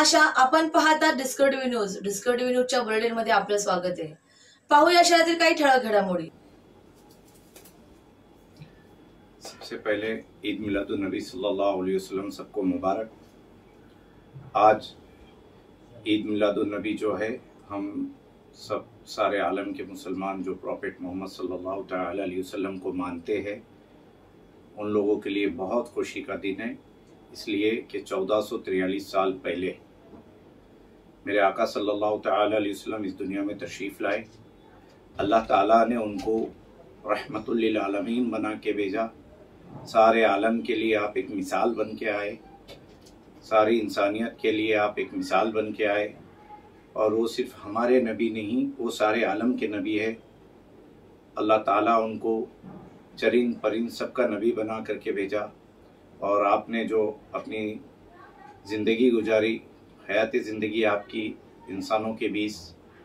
आशा, आपण पाहता discover TV news. Discover TV न्यूजच्या बुलेटिनमध्ये आपलं स्वागत आहे. पाहूया शहरातील काही ठळक घडामोडी. सबसे पहले ईद मिलादुन नबी सल्लल्लाहु अलैहि वसल्लम सबको मुबारक। आज ईद मिलादुन नबी जो है, हम सब सारे आलम के मुसलमान जो प्रॉफेट मोहम्मद सल्लल्लाहु तआला अलैहि वसल्लम को मानते हैं, उन लोगों के लिए बहुत खुशी का दिन है, इसलिए कि 1443 साल पहले मेरे आका सल्लल्लाहु तआला अलैहि वसल्लम इस दुनिया में तशरीफ़ लाए। अल्लाह ताला ने उनको रहमतुल लिल आलमीन बना के भेजा। सारे आलम के लिए आप एक मिसाल बन के आए, सारी इंसानियत के लिए आप एक मिसाल बन के आए। और वो सिर्फ हमारे नबी नहीं, वो सारे आलम के नबी है। अल्लाह ताला उनको चरिंद परिंद सबका नबी बना करके भेजा। और आपने जो अपनी ज़िंदगी गुजारी, हयात ज़िंदगी आपकी इंसानों के बीच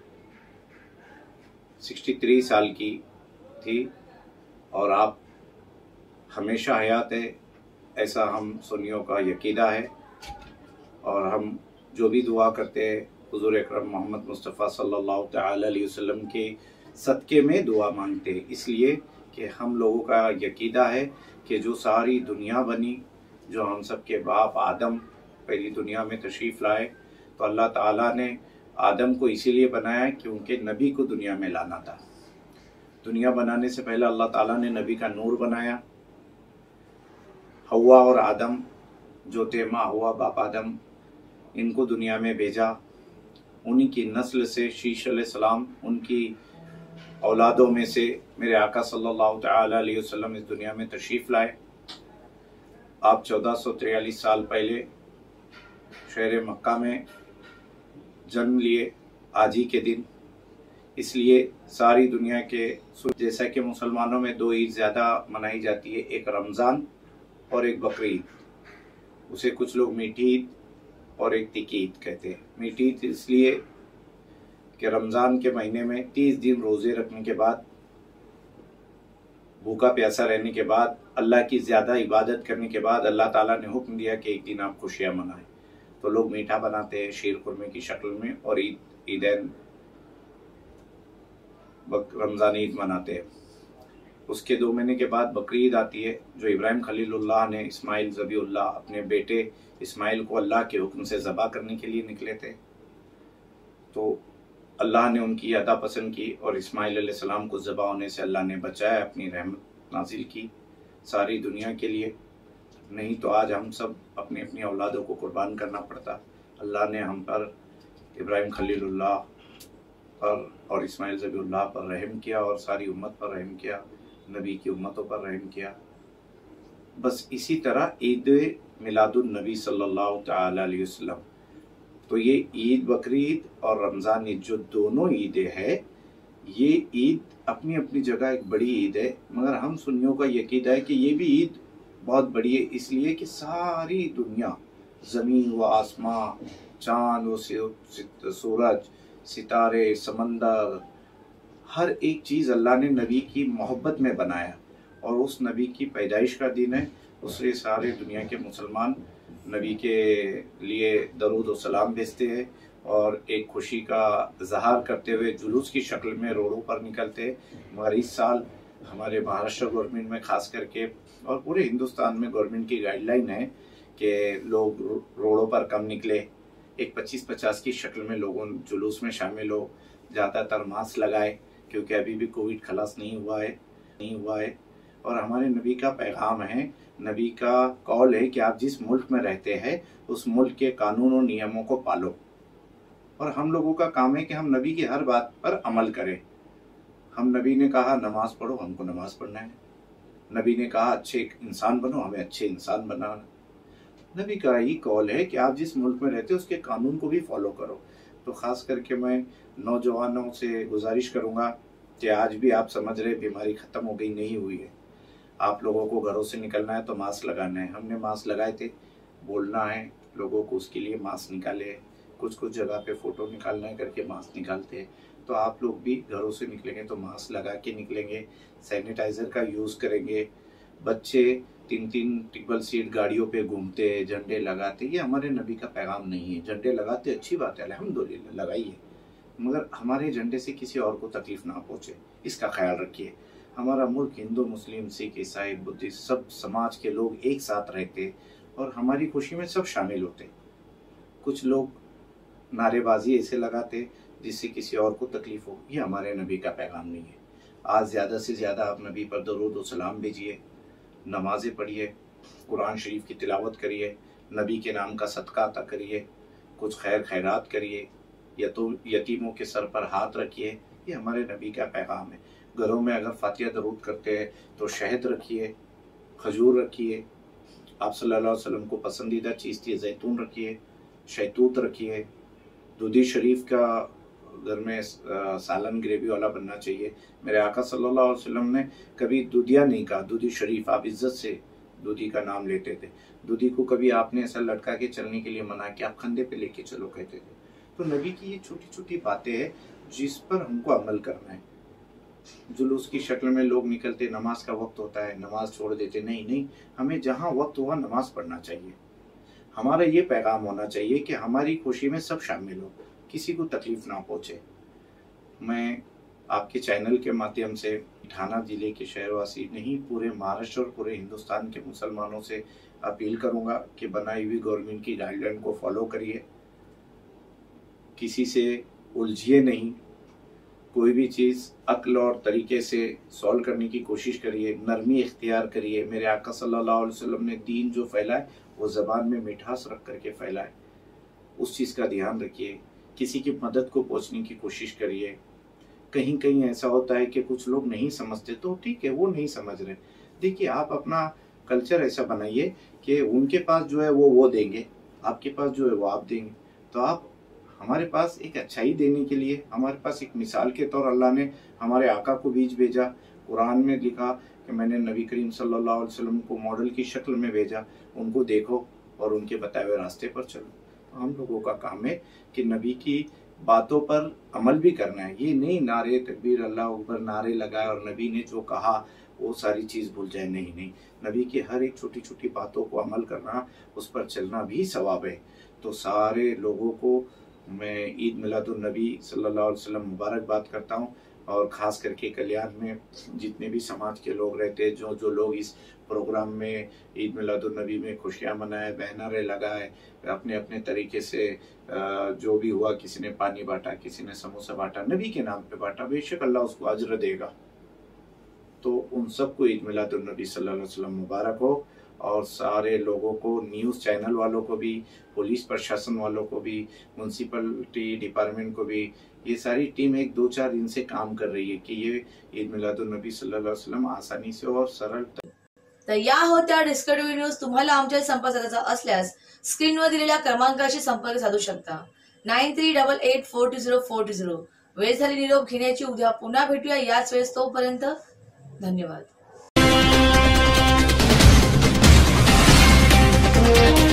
63 साल की थी, और आप हमेशा हयात है, ऐसा हम सुन्नियों का यकीदा है। और हम जो भी दुआ करते हैं, हुज़ूर अकरम मोहम्मद मुस्तफ़ा सल्लल्लाहु तआला अलैहि वसल्लम के सदक़े में दुआ मांगते हैं, इसलिए कि हम लोगों का यकीदा है कि जो सारी दुनिया बनी, जो हम सब के बाप आदम पहली दुनिया में तशरीफ़ लाए, तो अल्लाह ताला ने आदम को इसीलिए बनाया क्योंकि नबी को दुनिया में लाना था। दुनिया बनाने से पहले अल्लाह ताला ने नबी का नूर बनाया। हव्वा और आदम जो थे, माँ हव्वा बाप आदम, इनको दुनिया में भेजा। उन्हीं की नस्ल से शीश अलैहिस्सलाम, उनकी औलादों में से मेरे आका सल्लल्लाहु तआला अलैहि वसल्लम इस दुनिया में तशरीफ़ लाए। आप 1443 साल पहले शहर मक्का में जन्म लिए, आज ही के दिन। इसलिए सारी दुनिया के, जैसा कि मुसलमानों में दो ईद ज़्यादा मनाई जाती है, एक रमज़ान और एक बकरी ईद। उसे कुछ लोग मीठी ईद और एक तिकी ईद कहते हैं। मीठी ईद इसलिए कि रमज़ान के महीने में 30 दिन रोज़े रखने के बाद, भूखा प्यासा रहने के बाद, अल्लाह की ज़्यादा इबादत करने के बाद अल्लाह ताला ने हुक्म दिया कि एक दिन आप खुशियाँ मनाएं। तो लोग मीठा बनाते हैं शीर खुरमे की शक्ल में, और ईदैन रमज़ान ईद मनाते हैं। उसके 2 महीने के बाद बकरी ईद आती है, जो इब्राहिम खलीलुल्लाह ने इस्माइल ज़बीउल्लाह अपने बेटे इस्माइल को अल्लाह के हुक्म से ज़बा करने के लिए निकले थे। तो अल्लाह ने उनकी अदा पसंद की और इस्माइल अलैहिस्सलाम को ज़बा होने से अल्लाह ने बचाया, अपनी रहमत नाजिल की सारी दुनिया के लिए। नहीं तो आज हम सब अपनी अपनी औलादों को कुर्बान करना पड़ता। अल्लाह ने हम पर, इब्राहिम खलीलुल्लाह पर और इस्माइल ज़बीउल्लाह पर रहम किया, और सारी उम्मत पर रहम किया, नबी की उम्मतों पर रहम किया। बस इसी तरह ईद मिलादुन नबी सल्लल्लाहु तआला अलैहि वसल्लम, तो ये ईद बकरी ईद और रमज़ान ईद जो दोनों ईदें हैं, ये ईद अपनी अपनी जगह एक बड़ी ईद है। मगर हम सुन्नियों का यकीदा है कि ये भी ईद बहुत बड़ी है, इसलिए कि सारी दुनिया, ज़मीन व आसमां, चाँद व सूरज, सितारे, समंदर, हर एक चीज़ अल्लाह ने नबी की मोहब्बत में बनाया, और उस नबी की पैदाइश का दिन है। उससे सारे दुनिया के मुसलमान नबी के लिए दरूद व सलाम भेजते हैं, और एक खुशी का इजहार करते हुए जुलूस की शक्ल में रोडों पर निकलते हैं। मगर इस साल हमारे महाराष्ट्र गवर्नमेंट में खास करके, और पूरे हिंदुस्तान में गवर्नमेंट की गाइडलाइन है कि लोग रोडों पर कम निकले, एक 25-50 की शक्ल में लोगों जुलूस में शामिल हो, ज़्यादातर मास्क लगाए, क्योंकि अभी भी कोविड खलास नहीं हुआ है। और हमारे नबी का पैगाम है, नबी का कौल है कि आप जिस मुल्क में रहते हैं उस मुल्क के कानून और नियमों को पालो। और हम लोगों का काम है कि हम नबी की हर बात पर अमल करें। हम नबी ने कहा नमाज पढ़ो, हमको नमाज पढ़ना है। नबी ने कहा अच्छे इंसान बनो, हमें अच्छे इंसान बनाना। नबी का ही कौल है कि आप जिस मुल्क में रहते हो उसके कानून को भी फॉलो करो। तो ख़ास करके मैं नौजवानों से गुजारिश करूँगा कि आज भी आप समझ रहे बीमारी ख़त्म हो गई, नहीं हुई है। आप लोगों को घरों से निकलना है तो मास्क लगाना है। हमने मास्क लगाए थे, बोलना है लोगों को, उसके लिए मास्क निकाले। कुछ जगह पे फ़ोटो निकालना है करके मास्क निकालते हैं। तो आप लोग भी घरों से निकलेंगे तो मास्क लगा के निकलेंगे, सैनिटाइज़र का यूज़ करेंगे। बच्चे 3-3 ट्रिपल सीट गाड़ियों पे घूमते, झंडे लगाते, ये हमारे नबी का पैगाम नहीं है। झंडे लगाते अच्छी बात है, अल्हम्दुलिल्लाह लगाइए, मगर हमारे झंडे से किसी और को तकलीफ ना पहुंचे, इसका ख्याल रखिए। हमारा मुल्क हिंदू, मुस्लिम, सिख, ईसाई, बुद्धिस्ट सब समाज के लोग एक साथ रहते और हमारी खुशी में सब शामिल होते। कुछ लोग नारेबाजी ऐसे लगाते जिससे किसी और को तकलीफ हो, ये हमारे नबी का पैगाम नहीं है। आज ज़्यादा से ज़्यादा आप नबी पर दरूद व सलाम भेजिए, नमाज़ें पढ़िए, कुरान शरीफ की तिलावत करिए, नबी के नाम का सदका अता करिए, कुछ खैर खैरात करिए, यतीमों के सर पर हाथ रखिए, ये हमारे नबी का पैगाम है। घरों में अगर फातिहा दरूद करते हैं तो शहद रखिए, खजूर रखिए, आप सल्लल्लाहु अलैहि वसल्लम को पसंदीदा चीज़ थी जैतून रखिए, शहतूत रखिए, दूधी शरीफ का घर में सालन ग्रेवी वाला बनना चाहिए। मेरे आका सल्लल्लाहु अलैहि वसल्लम ने कभी दूधिया नहीं कहा, दूधी शरीफ, आप इज्जत से दूधी का नाम लेते थे। दूधी को कभी आपने ऐसा लटका के चलने के लिए मना किया, आप कंधे पे लेके चलो कहते थे। तो नबी की ये छोटी छोटी बातें हैं जिस पर हमको अमल करना है। जुलूस की शक्ल में लोग निकलते, नमाज का वक्त होता है नमाज छोड़ देते, नहीं, हमें जहाँ वक्त हुआ नमाज पढ़ना चाहिए। हमारा ये पैगाम होना चाहिए कि हमारी खुशी में सब शामिल हो, किसी को तकलीफ ना पहुंचे। मैं आपके चैनल के माध्यम से ठाणा जिले के शहरवासी नहीं, पूरे महाराष्ट्र और पूरे हिंदुस्तान के मुसलमानों से अपील करूंगा कि बनाई हुई गवर्नमेंट की गाइडलाइन को फॉलो करिए, किसी से उलझिए नहीं, कोई भी चीज़ अक्ल और तरीके से सॉल्व करने की कोशिश करिए, नरमी इख्तियार करिए। मेरे आका सल्लल्लाहु अलैहि वसल्लम ने दीन जो फैलाए वो ज़बान में मिठास रख करके फैलाए, उस चीज़ का ध्यान रखिए। किसी की मदद को पहुंचने की कोशिश करिए। कहीं कहीं ऐसा होता है कि कुछ लोग नहीं समझते, तो ठीक है, वो नहीं समझ रहे, देखिए आप अपना कल्चर ऐसा बनाइए कि उनके पास जो है वो देंगे, आपके पास जो है वो आप देंगे। तो आप हमारे पास एक अच्छाई देने के लिए, हमारे पास एक मिसाल के तौर अल्लाह ने हमारे आका को बीच भेजा। कुरान में लिखा कि मैंने नबी करीम सल्लल्लाहु अलैहि वसल्लम को मॉडल की शक्ल में भेजा, उनको देखो और उनके बताए हुए रास्ते पर चलो। तो हम लोगों का काम है कि नबी की बातों पर अमल भी करना है। ये नहीं नारे तकबीर अल्लाह अकबर नारे लगाए और नबी ने जो कहा वो सारी चीज़ भूल जाए, नहीं, नबी की हर एक छोटी छोटी बातों को अमल करना, उस पर चलना भी सवाब है। तो सारे लोगों को मैं ईद मिलादुन नबी सल्लल्लाहु अलैहि वसल्लम मुबारकबाद करता हूँ। और ख़ास करके कल्याण में जितने भी समाज के लोग रहते हैं, जो लोग इस प्रोग्राम में ईद मिलादुन नबी में खुशियाँ मनाए, बैनरें लगाए, अपने अपने तरीके से जो भी हुआ, किसी ने पानी बांटा, किसी ने समोसा बांटा, नबी के नाम पे बांटा, बेशक अल्लाह उसको अजर देगा। तो उन सबको ईद मिलादुन नबी सल्लल्लाहु अलैहि वसल्लम मुबारक हो। और सारे लोगों को, न्यूज़ चैनल वालों को भी, पुलिस प्रशासन वालों को भी, म्यूनसिपलिटी डिपार्टमेंट को भी, ये सारी टीम 1-2-4 दिन से काम कर रही है कि ये ईद मिलादुन नबी सल्लल्लाहु अलैहि वसल्लम आसानी से और सरळ। तर या होत्या डिस्कवरी न्यूज। तुम्हाला आमच्या संपर्क साधायचा असल्यास स्क्रीनवर दिलेल्या क्रमांकाशी संपर्क साधू शकता, 9388420420। वेळ झाली निरोप घेण्याची, उद्या पुन्हा भेटूया याच वेळेस, तोपर्यंत धन्यवाद।